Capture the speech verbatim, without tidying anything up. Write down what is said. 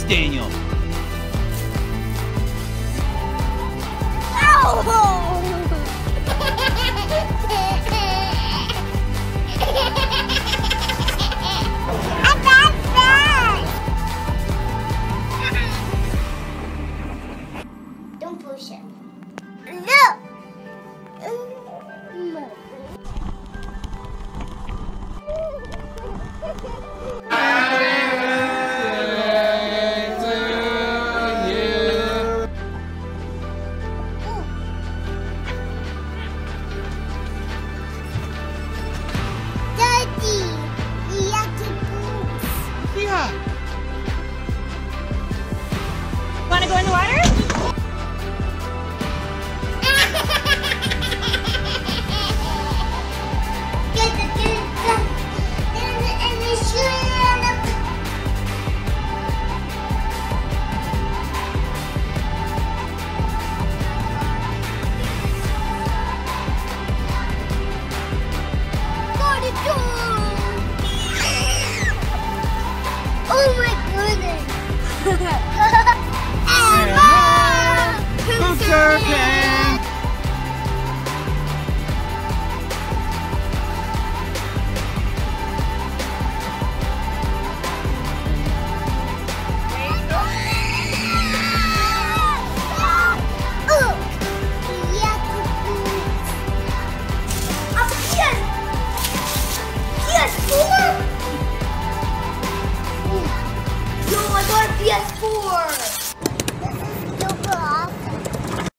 Thanks, Daniel. Ow! Don't push it. No! Daddy, yucky boots. Yeah. Wanna go in the water? Oh my goodness! Emma! Cooker